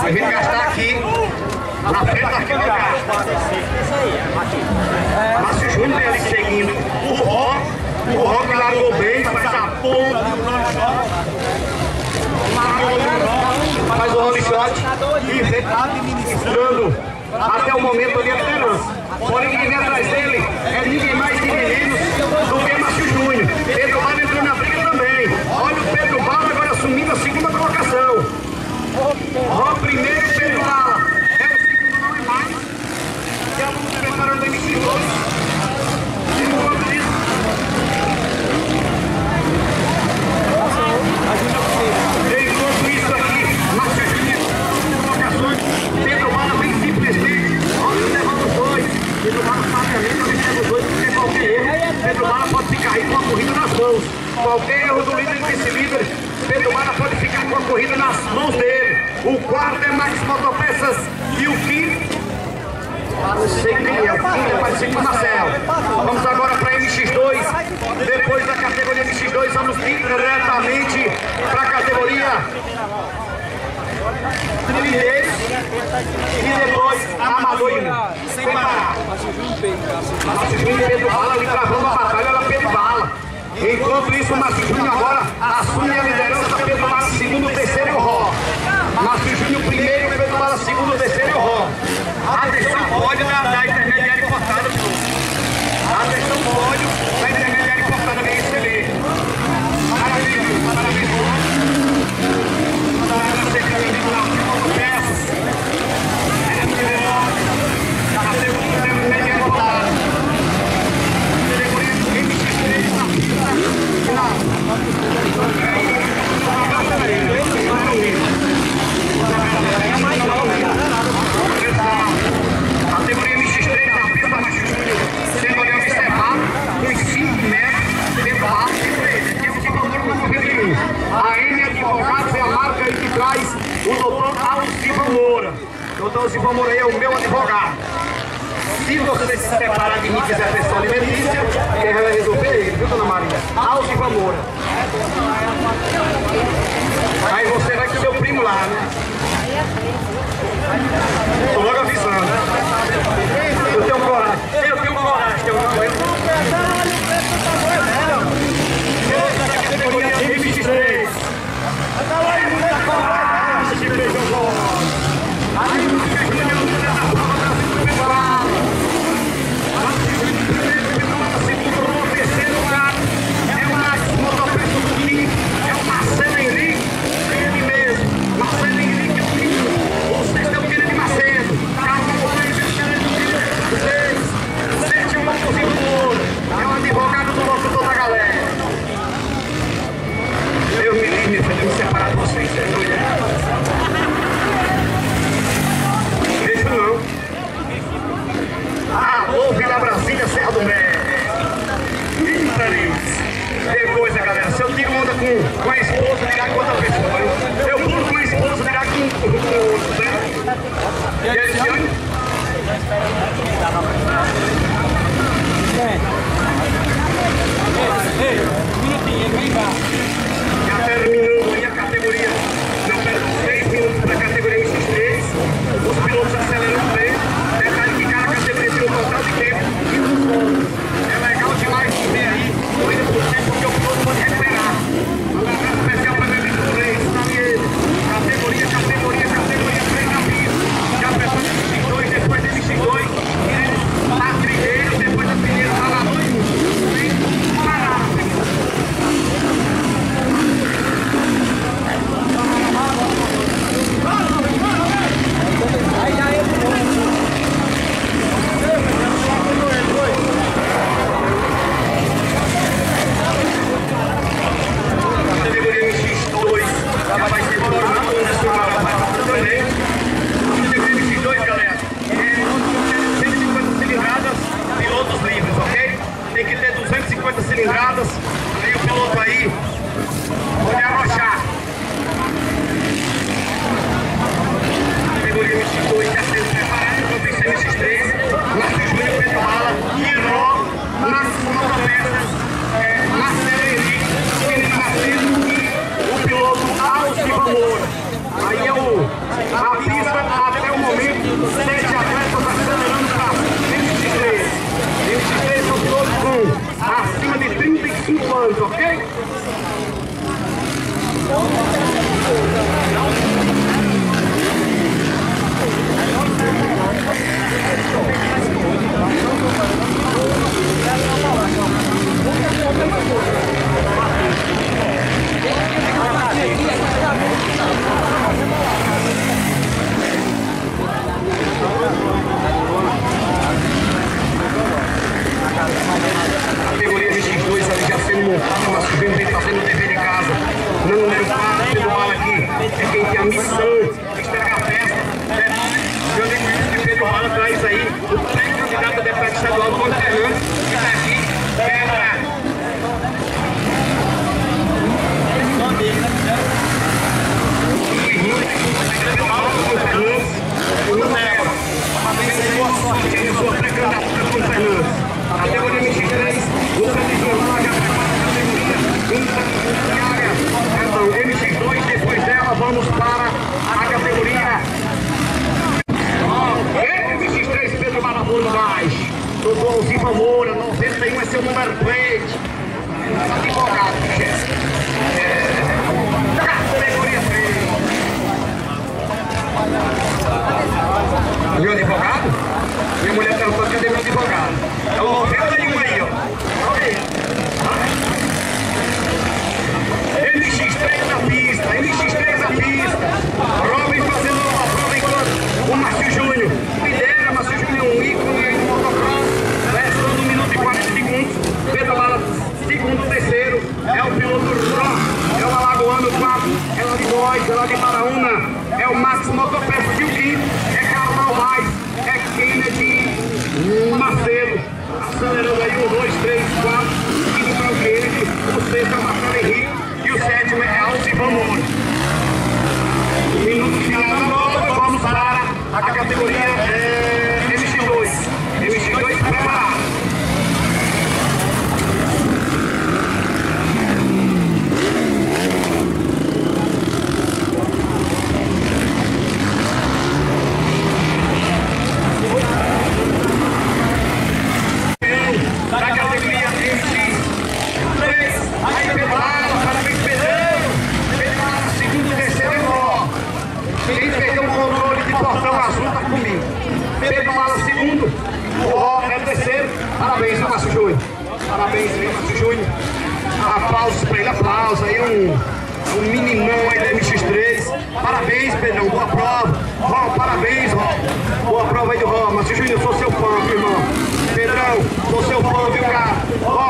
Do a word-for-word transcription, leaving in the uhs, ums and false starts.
Eu vim gastar aqui, na frente da arquibancada. Márcio Júnior ali seguindo o Rock. O Rock largou bem, faz a ponta. Faz o role shot e vem administrando até o momento ali a liderança. Porém, quem vem atrás dele é ninguém mais, ninguém menos do que Márcio Júnior. Pedro Bala entrou na briga também. Olha o Pedro Bala agora assumindo a segunda colocação. Ó, primeiro Pedro Bala. É o segundo, não é mais. E a luta preparando a M C dois. Enquanto isso. Enquanto isso aqui, Márcio Júnior, colocações. Pedro Bala vem simplesmente. Olha, levando os dois. Pedro Bala praticamente não leva os dois, porque qualquer erro, Pedro Bala pode ficar aí com a corrida nas mãos. Qualquer erro do líder desse líder, Pedro Bala pode ficar com a corrida nas mãos dele. O quarto é Max Motopeças e o quinto, não sei quem é, o quinto é parecido com o Marcelo. Vamos agora para M X dois. Depois da categoria M X dois, vamos diretamente para a categoria Trilheiros e depois Amador e sem parar. Márcio Júnior e Pedro Bala ali travando a batalha, olha Pedro Bala. Enquanto isso, o Márcio Júnior agora assume a liderança. Pedro Bala segundo, terceiro e o Ró. Márcio Júnior primeiro, Pedro Bala segundo, terceiro e o Ró. Atenção pódio da, da intermediária cortada. Atenção pódio da intermediária cortada da R C B. Parabéns, parabéns, categoria M X três, a pista Márcio Júnior sendo ali observado nos cinco metros dentro da área, que é o que valor para correr nenhum. A N Advogados é a marca aí que traz o doutor Alcivan Moura. O doutor Alcivan Moura é o meu advogado. Se você se separar de mim e quiser pensão alimentícia, quem vai resolver é ele, viu, dona Maria? Alcivan Moura. Aí você vai com seu primo lá, né? Estou logo avisando. Eu tenho coragem. Eu tenho coragem. Eu não aguento. Essa categoria M X três. Aí muita coragem de beijo bom. Aí muita coragem dessa prova Brasil preparado. Segundo, terceiro lugar é o Max Motopeças do Quinto. É o Marcelo Henrique. Ele mesmo. Marcelo Henrique é o Quinto. Vocês estão querendo de Macedo. Carlos Moreira, seis, sete, um possível do ouro. É o advogado do locutor da galera. Eu me livre, eu me separar de vocês. Deixa não. Alô, Vila Brasília, Serra do Médio. Eita, Deus. Depois, né, galera? Se eu tiro onda com, com a esposa, ligar com outra pessoa. Eu pulo com a esposa, ligar com o outro, né? E aí, esse ano? Ei, um minutinho, ele vem cá. Já terminando aí a categoria. Não perdão, seis minutos para a categoria M X três. Os pilotos acelerando bem. Detalhe que cada categoria tem um total de tempo. É legal demais ver aí. Corrida por tempo que o piloto pode recuperar. Um abraço especial para o M X três. Categoria, categoria, categoria três na pista. Já pensou em M X dois, depois de M X dois. Iremos lá trilheiro, depois da trilheira, lá na noite. Vem parar. Leite. Advogado, chefe. É. Categoria três. Meu advogado? Minha mulher perguntou cadê meu advogado. É o noventa e um aí, ó. Olha aí. M X três na pista, M X três na pista. Robin fazendo uma prova enquanto o Márcio Júnior lidera. Márcio Júnior é um ícone aí no motocross. Restando um minuto e quarenta segundos. Pedalada segundo, terceiro. É o piloto Ró. É o Alagoano quatro. É lá de Góis, é lá de Paraúna. É o Max Motopeças e o quinto. É Carlos Alvaz. É Kennedy Macedo. Acelerando aí um, dois, três, quatro. Quinto é o Kennedy. O sexto é o Marcelo Henrique. E o sétimo é Alcivan Moura. Minuto final da prova, vamos para a categoria é, M X dois. M X dois preparado. Da categoria M X três. Aí pedala, parabéns Pedrão. Pedala, segundo, terceiro e nó. Quem perdeu o controle de portão azul tá comigo. Pedala, segundo. O Ró é terceiro. Parabéns, seu Márcio Júnior. Parabéns aí, Márcio Júnior. Aplausos pra ele, aplausos. Aí um, um minimão aí da M X três. Parabéns, Pedrão. Boa prova. Ró, parabéns, Ró. Boa prova aí do Ró. Márcio Júnior, eu sou seu fã, meu irmão. Pedrão, sou seu fã, viu, cara? Ró,